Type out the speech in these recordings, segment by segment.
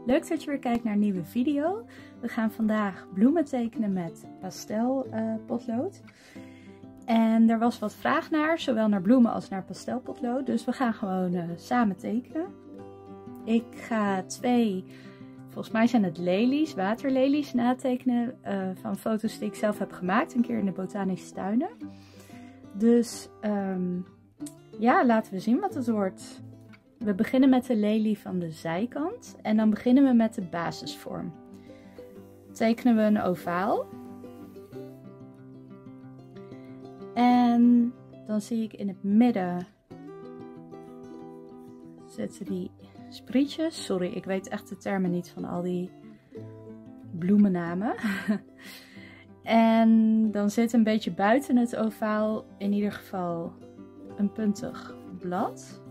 Leuk dat je weer kijkt naar een nieuwe video. We gaan vandaag bloemen tekenen met pastelpotlood. En er was wat vraag naar, zowel naar bloemen als naar pastelpotlood. Dus we gaan gewoon samen tekenen. Ik ga twee, volgens mij zijn het lelies, waterlelies, natekenen van foto's die ik zelf heb gemaakt. Een keer in de botanische tuinen. Dus ja, laten we zien wat het wordt. We beginnen met de lelie van de zijkant en dan beginnen we met de basisvorm. Tekenen we een ovaal. En dan zie ik in het midden zitten die sprietjes. Sorry, ik weet echt de termen niet van al die bloemennamen. En dan zit een beetje buiten het ovaal in ieder geval een puntig blad.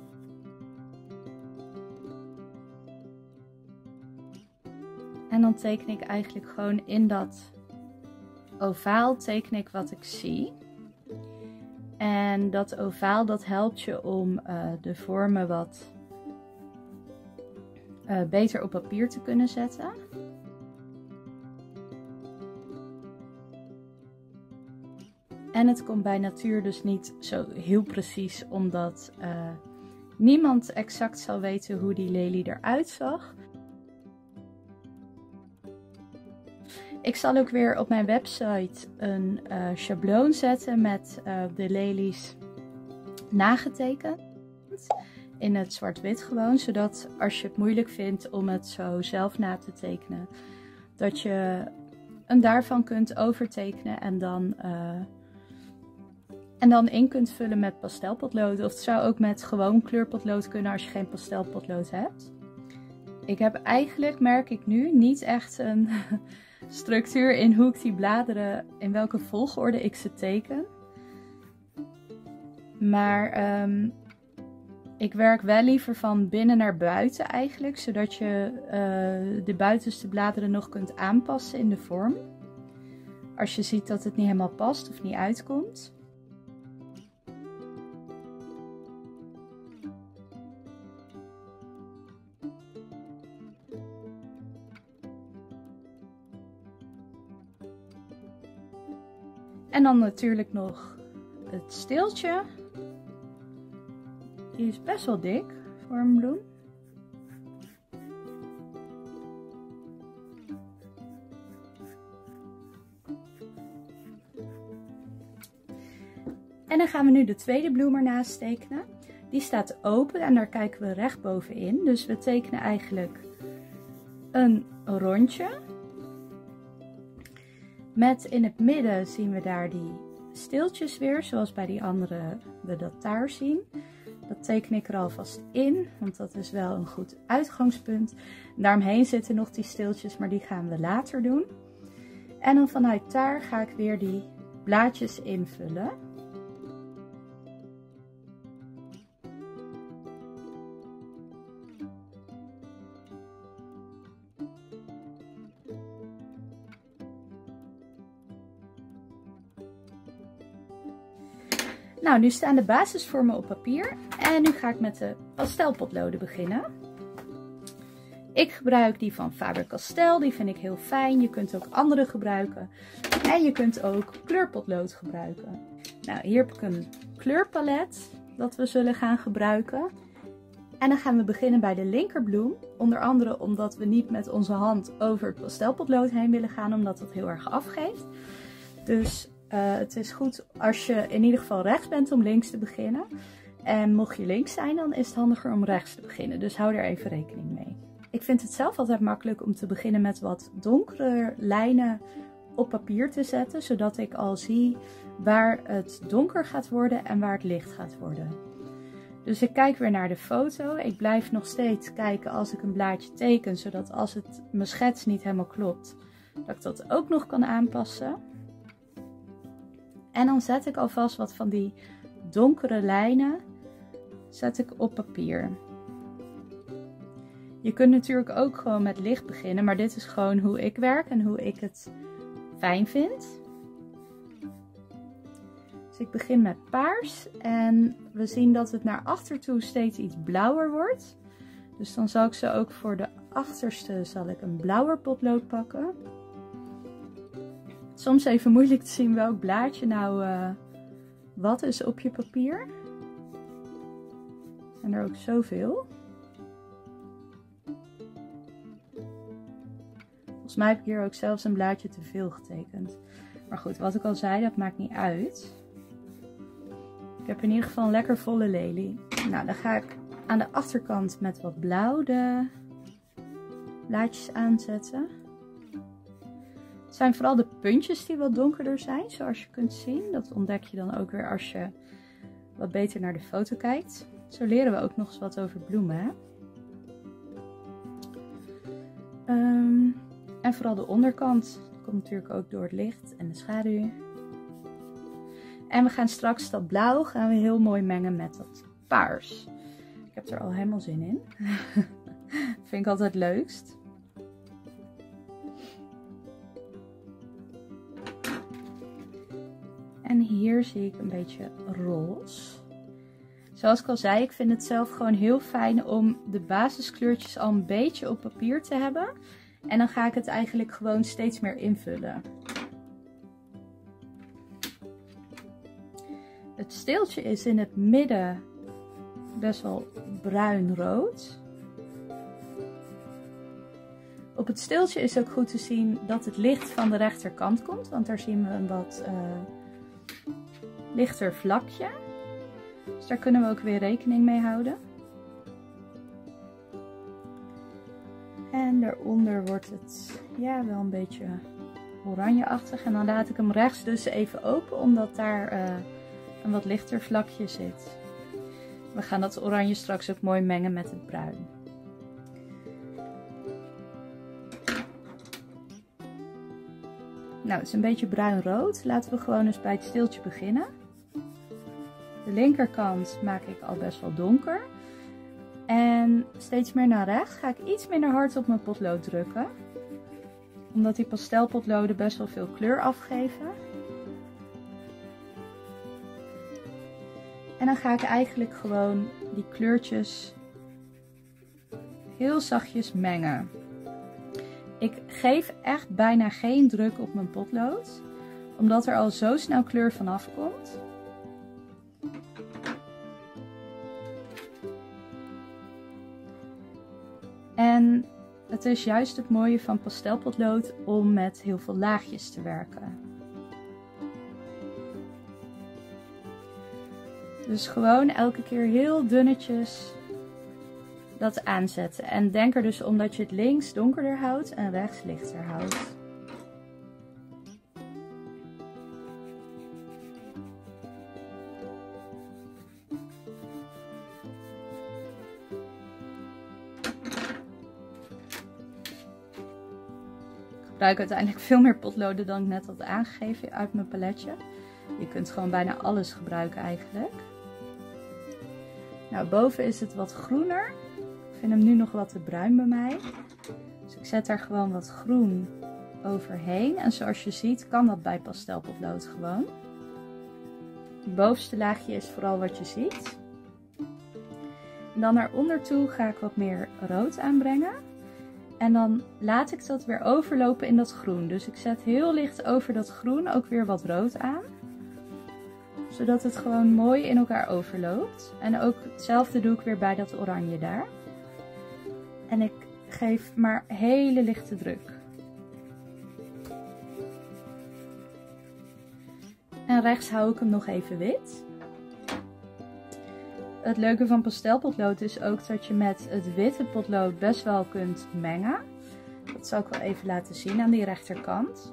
En dan teken ik eigenlijk gewoon in dat ovaal teken ik wat ik zie. En dat ovaal dat helpt je om de vormen wat beter op papier te kunnen zetten. En het komt bij natuur dus niet zo heel precies, omdat niemand exact zal weten hoe die lelie eruit zag. Ik zal ook weer op mijn website een schabloon zetten met de lelies nagetekend. In het zwart-wit gewoon, zodat als je het moeilijk vindt om het zo zelf na te tekenen, dat je hem daarvan kunt overtekenen en dan in kunt vullen met pastelpotlood. Of het zou ook met gewoon kleurpotlood kunnen als je geen pastelpotlood hebt. Ik heb eigenlijk, merk ik nu, niet echt een structuur in hoe ik die bladeren, in welke volgorde ik ze teken. Maar ik werk wel liever van binnen naar buiten eigenlijk, zodat je de buitenste bladeren nog kunt aanpassen in de vorm. Als je ziet dat het niet helemaal past of niet uitkomt. En dan natuurlijk nog het steeltje. Die is best wel dik voor een bloem. En dan gaan we nu de tweede bloem ernaast tekenen. Die staat open en daar kijken we recht bovenin. Dus we tekenen eigenlijk een rondje. Met in het midden zien we daar die steeltjes weer, zoals bij die andere we dat daar zien. Dat teken ik er alvast in, want dat is wel een goed uitgangspunt. Daaromheen zitten nog die steeltjes, maar die gaan we later doen. En dan vanuit daar ga ik weer die blaadjes invullen. Nou, nu staan de basisvormen op papier en nu ga ik met de pastelpotloden beginnen. Ik gebruik die van Faber-Castell, die vind ik heel fijn. Je kunt ook andere gebruiken en je kunt ook kleurpotlood gebruiken. Nou, hier heb ik een kleurpalet dat we zullen gaan gebruiken. En dan gaan we beginnen bij de linkerbloem, onder andere omdat we niet met onze hand over het pastelpotlood heen willen gaan, omdat dat heel erg afgeeft. Dus het is goed als je in ieder geval rechts bent om links te beginnen. En mocht je links zijn, dan is het handiger om rechts te beginnen. Dus hou er even rekening mee. Ik vind het zelf altijd makkelijk om te beginnen met wat donkere lijnen op papier te zetten. Zodat ik al zie waar het donker gaat worden en waar het licht gaat worden. Dus ik kijk weer naar de foto. Ik blijf nog steeds kijken als ik een blaadje teken. Zodat als het mijn schets niet helemaal klopt, dat ik dat ook nog kan aanpassen. En dan zet ik alvast wat van die donkere lijnen zet ik op papier. Je kunt natuurlijk ook gewoon met licht beginnen, maar dit is gewoon hoe ik werk en hoe ik het fijn vind. Dus ik begin met paars en we zien dat het naar achter toe steeds iets blauwer wordt. Dus dan zal ik ze ook voor de achterste zal ik een blauwer potlood pakken. Soms even moeilijk te zien welk blaadje nou wat is op je papier. En er ook zoveel. Volgens mij heb ik hier ook zelfs een blaadje te veel getekend. Maar goed, wat ik al zei, dat maakt niet uit. Ik heb in ieder geval een lekker volle lelie. Nou, dan ga ik aan de achterkant met wat blauw de blaadjes aanzetten. Het zijn vooral de puntjes die wat donkerder zijn, zoals je kunt zien. Dat ontdek je dan ook weer als je wat beter naar de foto kijkt. Zo leren we ook nog eens wat over bloemen, hè? En vooral de onderkant. Dat komt natuurlijk ook door het licht en de schaduw. En we gaan straks dat blauw heel mooi mengen met dat paars. Ik heb er al helemaal zin in. Vind ik altijd het leukst. En hier zie ik een beetje roze. Zoals ik al zei, ik vind het zelf gewoon heel fijn om de basiskleurtjes al een beetje op papier te hebben. En dan ga ik het eigenlijk gewoon steeds meer invullen. Het steeltje is in het midden best wel bruin-rood. Op het steeltje is ook goed te zien dat het licht van de rechterkant komt. Want daar zien we een wat lichter vlakje. Dus daar kunnen we ook weer rekening mee houden. En daaronder wordt het ja, wel een beetje oranjeachtig. En dan laat ik hem rechts dus even open, omdat daar een wat lichter vlakje zit. We gaan dat oranje straks ook mooi mengen met het bruin. Nou, het is een beetje bruin-rood. Laten we gewoon eens bij het steeltje beginnen. De linkerkant maak ik al best wel donker. En steeds meer naar rechts ga ik iets minder hard op mijn potlood drukken. Omdat die pastelpotloden best wel veel kleur afgeven. En dan ga ik eigenlijk gewoon die kleurtjes heel zachtjes mengen. Ik geef echt bijna geen druk op mijn potlood. Omdat er al zo snel kleur vanaf komt. En het is juist het mooie van pastelpotlood om met heel veel laagjes te werken. Dus gewoon elke keer heel dunnetjes dat aanzetten. En denk er dus om dat je het links donkerder houdt en rechts lichter houdt. Ik gebruik uiteindelijk veel meer potloden dan ik net had aangegeven uit mijn paletje. Je kunt gewoon bijna alles gebruiken eigenlijk. Nou, boven is het wat groener. Ik vind hem nu nog wat te bruin bij mij. Dus ik zet daar gewoon wat groen overheen. En zoals je ziet kan dat bij pastelpotlood gewoon. Het bovenste laagje is vooral wat je ziet. En dan naar onder toe ga ik wat meer rood aanbrengen. En dan laat ik dat weer overlopen in dat groen. Dus ik zet heel licht over dat groen ook weer wat rood aan. Zodat het gewoon mooi in elkaar overloopt. En ook hetzelfde doe ik weer bij dat oranje daar. En ik geef maar hele lichte druk. En rechts hou ik hem nog even wit. Het leuke van pastelpotlood is ook dat je met het witte potlood best wel kunt mengen. Dat zal ik wel even laten zien aan die rechterkant.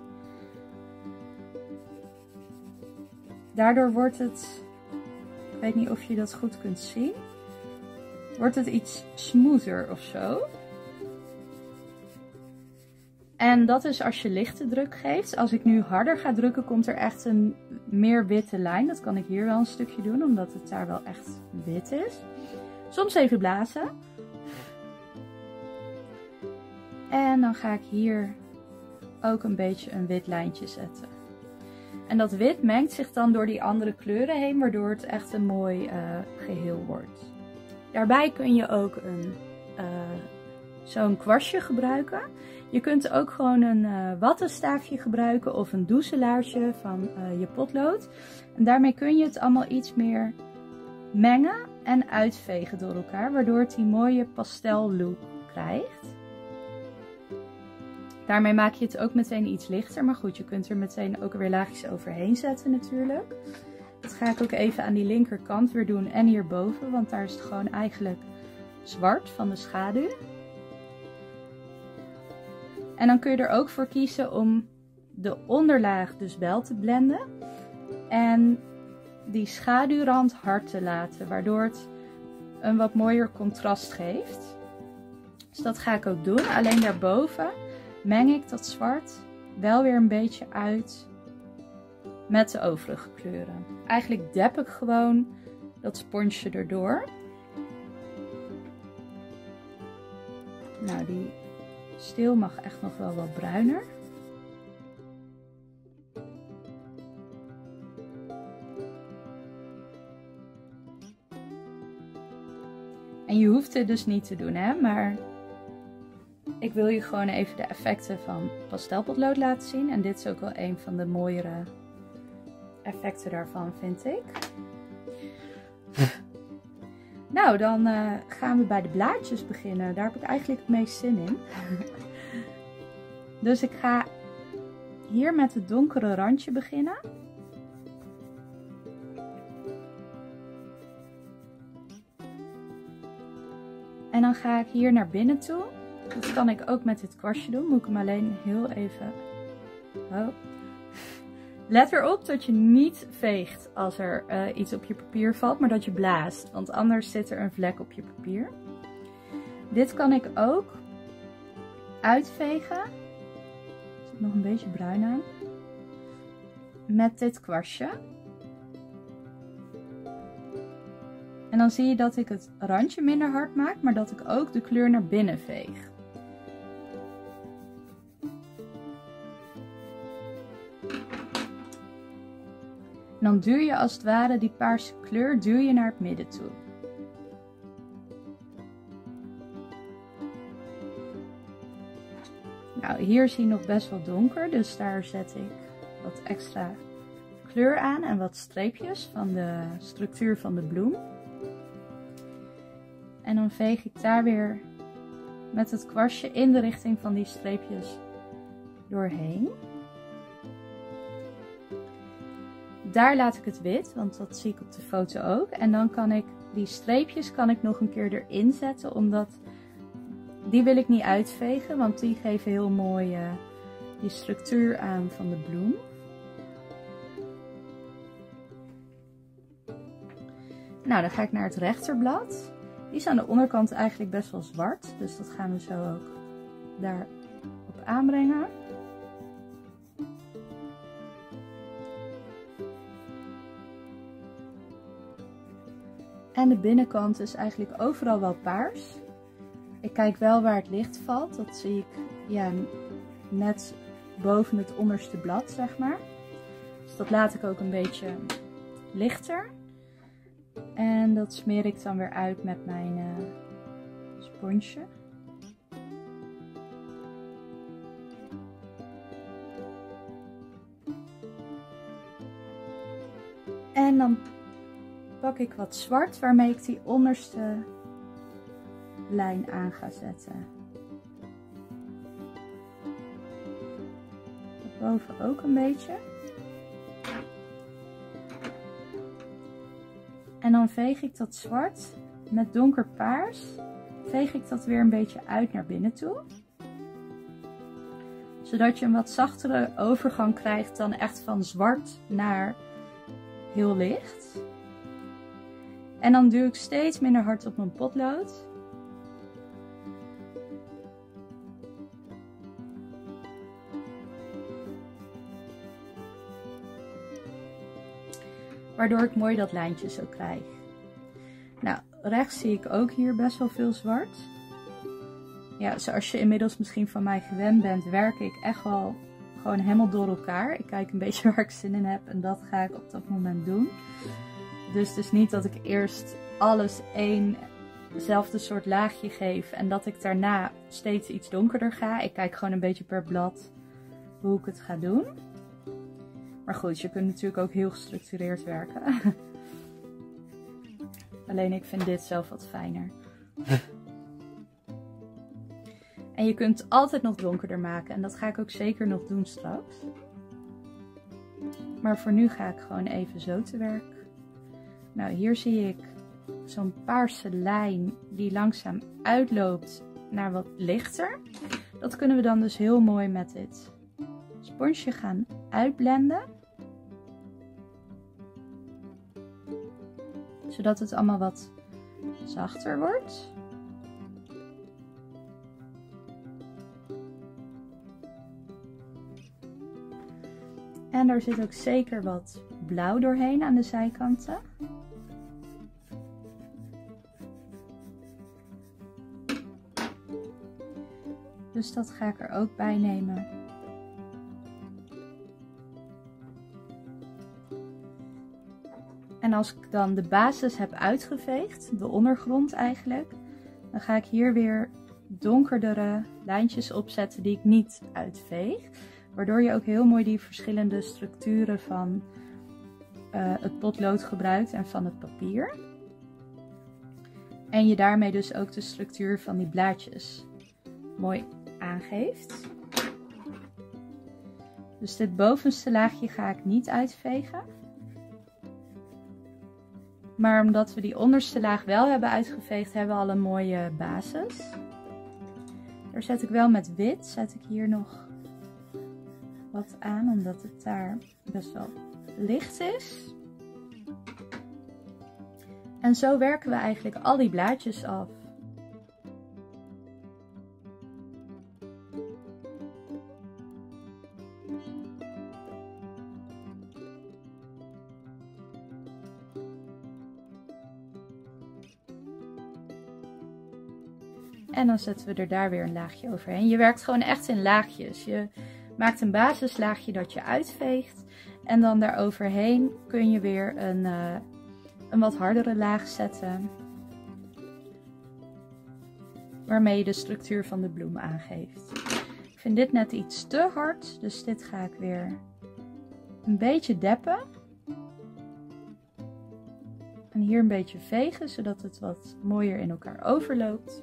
Daardoor wordt het, ik weet niet of je dat goed kunt zien, wordt het iets smoother of zo. En dat is als je lichte druk geeft. Als ik nu harder ga drukken, komt er echt een meer witte lijn. Dat kan ik hier wel een stukje doen, omdat het daar wel echt wit is. Soms even blazen. En dan ga ik hier ook een beetje een wit lijntje zetten. En dat wit mengt zich dan door die andere kleuren heen, waardoor het echt een mooi geheel wordt. Daarbij kun je ook een zo'n kwastje gebruiken. Je kunt ook gewoon een wattenstaafje gebruiken of een doezelaartje van je potlood. En daarmee kun je het allemaal iets meer mengen en uitvegen door elkaar, waardoor het die mooie pastel look krijgt. Daarmee maak je het ook meteen iets lichter, maar goed, je kunt er meteen ook weer laagjes overheen zetten natuurlijk. Dat ga ik ook even aan die linkerkant weer doen en hierboven, want daar is het gewoon eigenlijk zwart van de schaduw. En dan kun je er ook voor kiezen om de onderlaag dus wel te blenden en die schaduwrand hard te laten, waardoor het een wat mooier contrast geeft. Dus dat ga ik ook doen. Alleen daarboven meng ik dat zwart wel weer een beetje uit met de overige kleuren. Eigenlijk dep ik gewoon dat sponsje erdoor. Nou, die steel mag echt nog wel wat bruiner. En je hoeft dit dus niet te doen, hè, maar ik wil je gewoon even de effecten van pastelpotlood laten zien. En dit is ook wel een van de mooiere effecten daarvan, vind ik. Nou, dan gaan we bij de blaadjes beginnen. Daar heb ik eigenlijk het meest zin in. Dus ik ga hier met het donkere randje beginnen. En dan ga ik hier naar binnen toe. Dat kan ik ook met dit kwastje doen. Moet ik hem alleen heel even... Oh. Let erop dat je niet veegt als er iets op je papier valt, maar dat je blaast. Want anders zit er een vlek op je papier. Dit kan ik ook uitvegen. Er zit nog een beetje bruin aan. Met dit kwastje. En dan zie je dat ik het randje minder hard maak, maar dat ik ook de kleur naar binnen veeg. En dan duw je als het ware die paarse kleur naar het midden toe. Nou, hier is hij nog best wel donker, dus daar zet ik wat extra kleur aan en wat streepjes van de structuur van de bloem. En dan veeg ik daar weer met het kwastje in de richting van die streepjes doorheen. Daar laat ik het wit, want dat zie ik op de foto ook. En dan kan ik die streepjes nog een keer erin zetten, omdat die wil ik niet uitvegen, want die geven heel mooi die structuur aan van de bloem. Nou, dan ga ik naar het rechterblad. Die is aan de onderkant eigenlijk best wel zwart, dus dat gaan we zo ook daarop aanbrengen. En de binnenkant is eigenlijk overal wel paars. Ik kijk wel waar het licht valt. Dat zie ik ja, net boven het onderste blad, zeg maar. Dus dat laat ik ook een beetje lichter. En dat smeer ik dan weer uit met mijn sponsje. En dan pak ik wat zwart waarmee ik die onderste lijn aan ga zetten. Boven ook een beetje. En dan veeg ik dat zwart met donker paars, veeg ik dat weer een beetje uit naar binnen toe. Zodat je een wat zachtere overgang krijgt dan echt van zwart naar heel licht. En dan duw ik steeds minder hard op mijn potlood. Waardoor ik mooi dat lijntje zo krijg. Nou, rechts zie ik ook hier best wel veel zwart. Ja, zoals je inmiddels misschien van mij gewend bent, werk ik echt wel gewoon helemaal door elkaar. Ik kijk een beetje waar ik zin in heb en dat ga ik op dat moment doen. Dus het is niet dat ik eerst alles één hetzelfde soort laagje geef en dat ik daarna steeds iets donkerder ga. Ik kijk gewoon een beetje per blad hoe ik het ga doen. Maar goed, je kunt natuurlijk ook heel gestructureerd werken. Alleen ik vind dit zelf wat fijner. En je kunt het altijd nog donkerder maken. En dat ga ik ook zeker nog doen straks. Maar voor nu ga ik gewoon even zo te werk. Nou, hier zie ik zo'n paarse lijn die langzaam uitloopt naar wat lichter. Dat kunnen we dan dus heel mooi met dit sponsje gaan uitblenden. Zodat het allemaal wat zachter wordt. En daar zit ook zeker wat blauw doorheen aan de zijkanten. Dus dat ga ik er ook bij nemen. En als ik dan de basis heb uitgeveegd, de ondergrond eigenlijk, dan ga ik hier weer donkerdere lijntjes opzetten die ik niet uitveeg. Waardoor je ook heel mooi die verschillende structuren van het potlood gebruikt en van het papier. En je daarmee dus ook de structuur van die blaadjes mooi aangeeft. Dus dit bovenste laagje ga ik niet uitvegen. Maar omdat we die onderste laag wel hebben uitgeveegd, hebben we al een mooie basis. Daar zet ik wel met wit, zet ik hier nog wat aan, omdat het daar best wel licht is. En zo werken we eigenlijk al die blaadjes af. En dan zetten we er daar weer een laagje overheen. Je werkt gewoon echt in laagjes. Je maakt een basislaagje dat je uitveegt. En dan daaroverheen kun je weer een wat hardere laag zetten. Waarmee je de structuur van de bloem aangeeft. Ik vind dit net iets te hard. Dus dit ga ik weer een beetje deppen. En hier een beetje vegen, zodat het wat mooier in elkaar overloopt.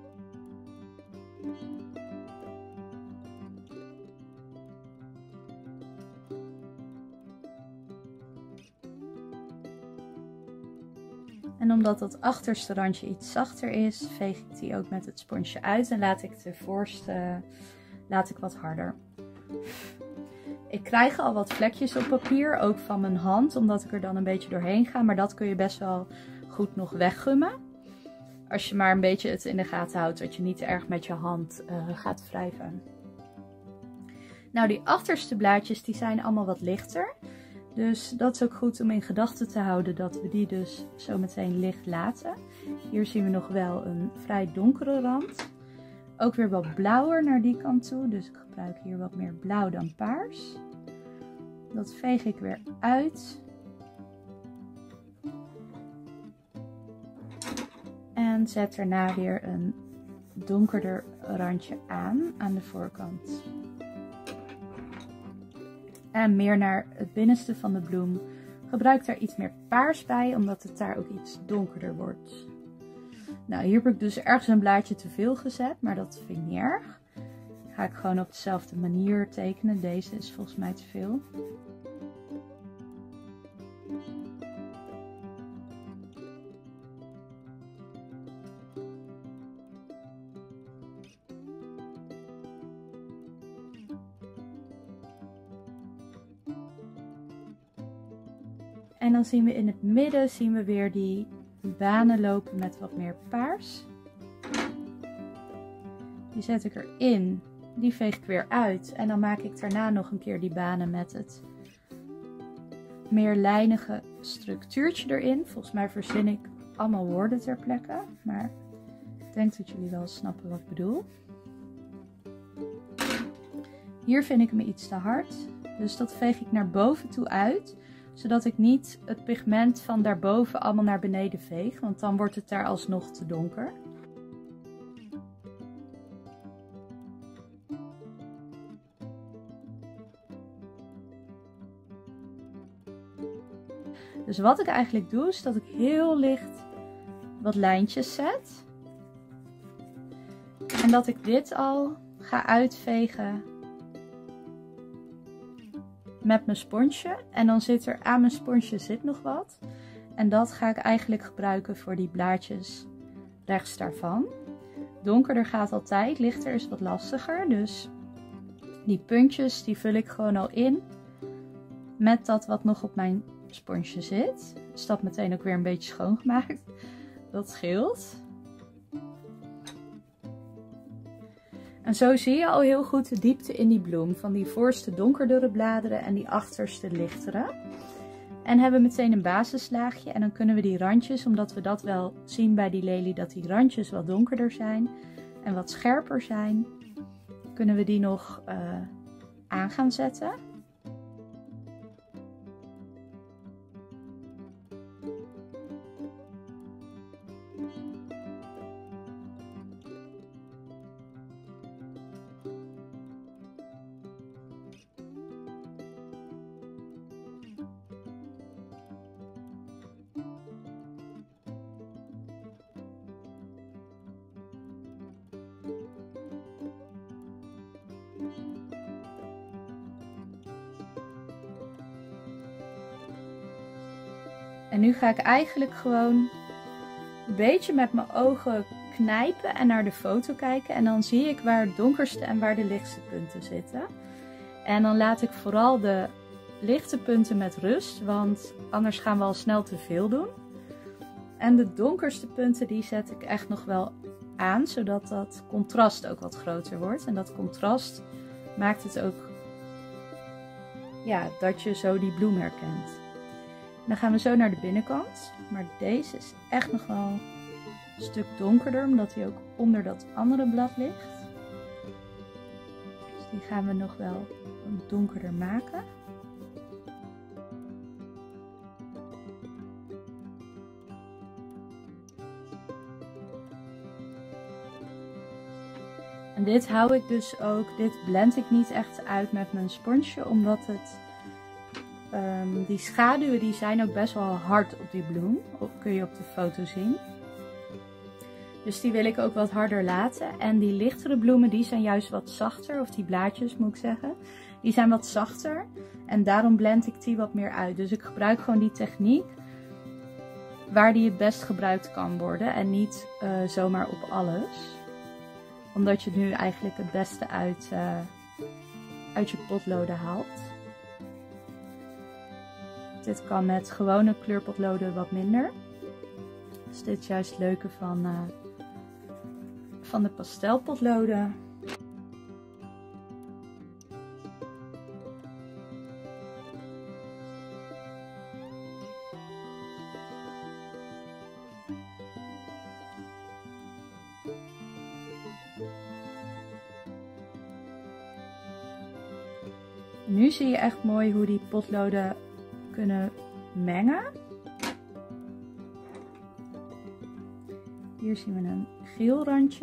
En omdat dat achterste randje iets zachter is, veeg ik die ook met het sponsje uit en laat ik de voorste wat harder. Ik krijg al wat vlekjes op papier, ook van mijn hand, omdat ik er dan een beetje doorheen ga. Maar dat kun je best wel goed nog weggummen. Als je maar een beetje het in de gaten houdt, dat je niet erg met je hand gaat wrijven. Nou, die achterste blaadjes die zijn allemaal wat lichter. Dus dat is ook goed om in gedachten te houden dat we die dus zo meteen licht laten. Hier zien we nog wel een vrij donkere rand. Ook weer wat blauwer naar die kant toe. Dus ik gebruik hier wat meer blauw dan paars. Dat veeg ik weer uit. En zet daarna weer een donkerder randje aan de voorkant. En meer naar het binnenste van de bloem. Gebruik daar iets meer paars bij, omdat het daar ook iets donkerder wordt. Nou, hier heb ik dus ergens een blaadje te veel gezet, maar dat vind ik niet erg. Ga ik gewoon op dezelfde manier tekenen. Deze is volgens mij te veel. En dan zien we in het midden weer die banen lopen met wat meer paars. Die zet ik erin. Die veeg ik weer uit. En dan maak ik daarna nog een keer die banen met het meer lijnige structuurtje erin. Volgens mij verzin ik allemaal woorden ter plekke. Maar ik denk dat jullie wel snappen wat ik bedoel. Hier vind ik hem iets te hard. Dus dat veeg ik naar boven toe uit. Zodat ik niet het pigment van daarboven allemaal naar beneden veeg, want dan wordt het daar alsnog te donker. Dus wat ik eigenlijk doe, is dat ik heel licht wat lijntjes zet. En dat ik dit al ga uitvegen met mijn sponsje. En dan zit er aan mijn sponsje zit nog wat. En dat ga ik eigenlijk gebruiken voor die blaadjes rechts daarvan. Donkerder gaat altijd, lichter is wat lastiger. Dus die puntjes die vul ik gewoon al in met dat wat nog op mijn sponsje zit. Dus dat meteen ook weer een beetje schoongemaakt. Dat scheelt. En zo zie je al heel goed de diepte in die bloem. Van die voorste donkerdere bladeren en die achterste lichtere. En hebben we meteen een basislaagje. En dan kunnen we die randjes, omdat we dat wel zien bij die lelie, dat die randjes wat donkerder zijn en wat scherper zijn, kunnen we die nog aan gaan zetten. En nu ga ik eigenlijk gewoon een beetje met mijn ogen knijpen en naar de foto kijken. En dan zie ik waar het donkerste en waar de lichtste punten zitten. En dan laat ik vooral de lichte punten met rust, want anders gaan we al snel te veel doen. En de donkerste punten die zet ik echt nog wel aan, zodat dat contrast ook wat groter wordt. En dat contrast maakt het ook, ja, dat je zo die bloem herkent. Dan gaan we zo naar de binnenkant. Maar deze is echt nog wel een stuk donkerder, omdat hij ook onder dat andere blad ligt. Dus die gaan we nog wel wat donkerder maken. En dit hou ik dus ook, dit blend ik niet echt uit met mijn sponsje, omdat het... die schaduwen die zijn ook best wel hard op die bloem. Kun je op de foto zien. Dus die wil ik ook wat harder laten. En die lichtere bloemen die zijn juist wat zachter. Of die blaadjes moet ik zeggen. Die zijn wat zachter. En daarom blend ik die wat meer uit. Dus ik gebruik gewoon die techniek waar die het best gebruikt kan worden. En niet zomaar op alles. Omdat je nu eigenlijk het beste uit je potloden haalt. Dit kan met gewone kleurpotloden wat minder. Dus dit is juist het leuke van de pastelpotloden. Nu zie je echt mooi hoe die potloden kunnen mengen. Hier zien we een geel randje.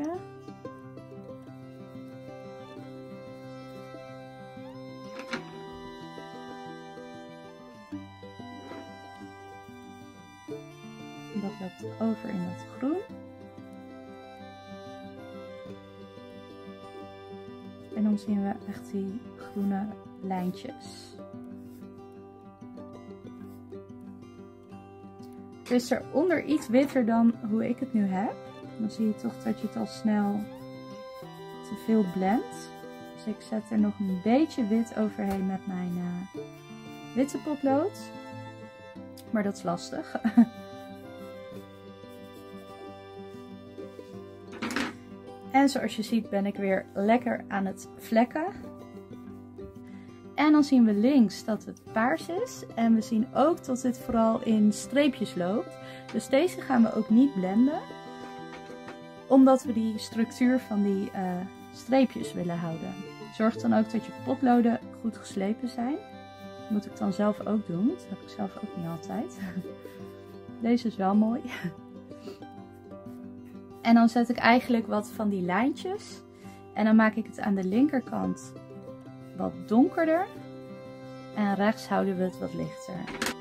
En dat loopt over in dat groen. En dan zien we echt die groene lijntjes. Het is eronder iets witter dan hoe ik het nu heb. Dan zie je toch dat je het al snel te veel blendt. Dus ik zet er nog een beetje wit overheen met mijn witte potlood. Maar dat is lastig. En zoals je ziet ben ik weer lekker aan het vlekken. En dan zien we links dat het paars is. En we zien ook dat dit vooral in streepjes loopt. Dus deze gaan we ook niet blenden. Omdat we die structuur van die streepjes willen houden. Zorg dan ook dat je potloden goed geslepen zijn. Moet ik dan zelf ook doen. Dat heb ik zelf ook niet altijd. Deze is wel mooi. En dan zet ik eigenlijk wat van die lijntjes. En dan maak ik het aan de linkerkant wat donkerder. En rechts houden we het wat lichter.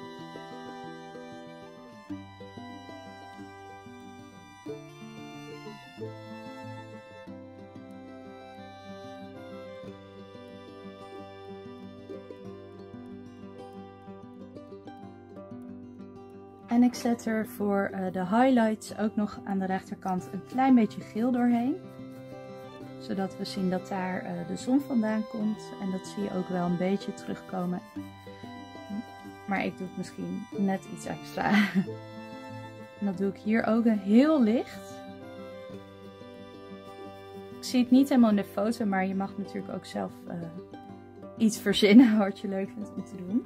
En ik zet er voor de highlights ook nog aan de rechterkant een klein beetje geel doorheen. Zodat we zien dat daar de zon vandaan komt. En dat zie je ook wel een beetje terugkomen. Maar ik doe het misschien net iets extra. En dat doe ik hier ook heel licht. Ik zie het niet helemaal in de foto, maar je mag natuurlijk ook zelf iets verzinnen wat je leuk vindt om te doen.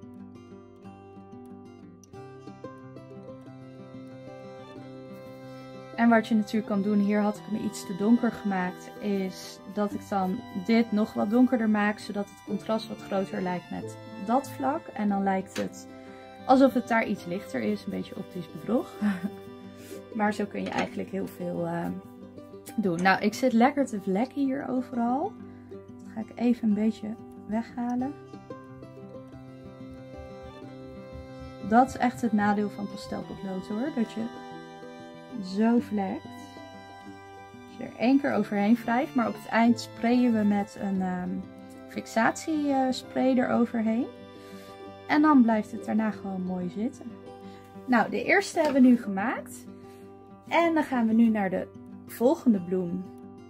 En wat je natuurlijk kan doen, hier had ik hem iets te donker gemaakt, is dat ik dan dit nog wat donkerder maak, zodat het contrast wat groter lijkt met dat vlak. En dan lijkt het alsof het daar iets lichter is, een beetje optisch bedrog. Maar zo kun je eigenlijk heel veel doen. Nou, ik zit lekker te vlekken hier overal. Dat ga ik even een beetje weghalen. Dat is echt het nadeel van pastelpotlood hoor, dat je zo vlekt. Als je er 1 keer overheen wrijft, maar op het eind sprayen we met een fixatiespray eroverheen. En dan blijft het daarna gewoon mooi zitten. Nou, de eerste hebben we nu gemaakt. En dan gaan we nu naar de volgende bloem.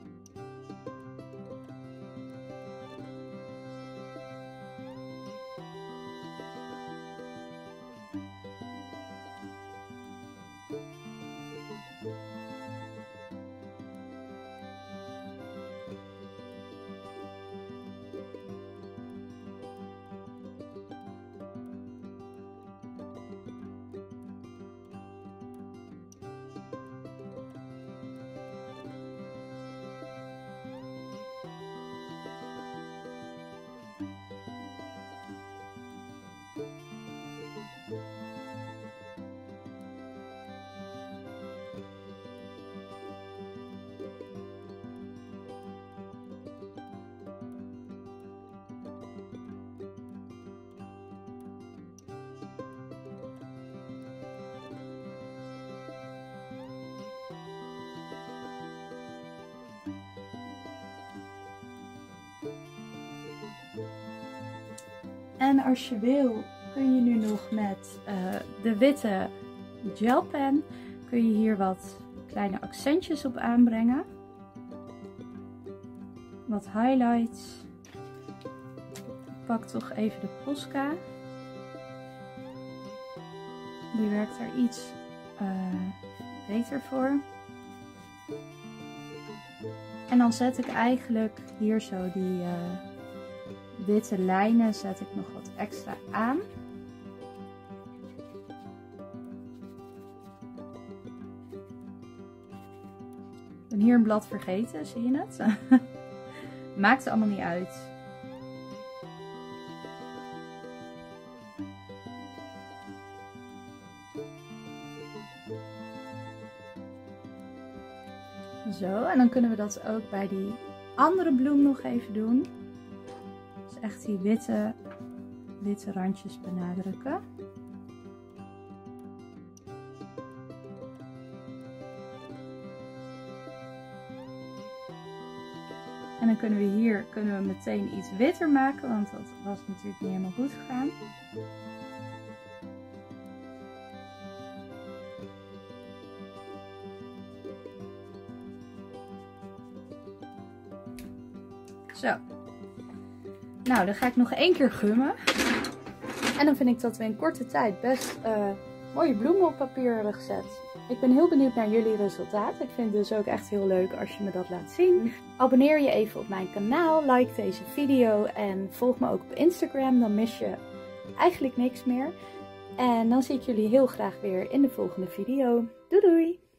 En als je wil, kun je nu nog met de witte gelpen, kun je hier wat kleine accentjes op aanbrengen. Wat highlights. Ik pak toch even de Posca. Die werkt er iets beter voor. En dan zet ik eigenlijk hier zo die witte lijnen zet ik nog wat extra aan. Ik ben hier een blad vergeten, zie je het? Maakt allemaal niet uit. Zo, en dan kunnen we dat ook bij die andere bloem nog even doen. Dus echt die witte randjes benadrukken. En dan kunnen we meteen iets witter maken, want dat was natuurlijk niet helemaal goed gegaan. Zo. Nou, dan ga ik nog 1 keer gummen. En dan vind ik dat we in korte tijd best mooie bloemen op papier hebben gezet. Ik ben heel benieuwd naar jullie resultaat. Ik vind het dus ook echt heel leuk als je me dat laat zien. Abonneer je even op mijn kanaal, like deze video en volg me ook op Instagram. Dan mis je eigenlijk niks meer. En dan zie ik jullie heel graag weer in de volgende video. Doei doei!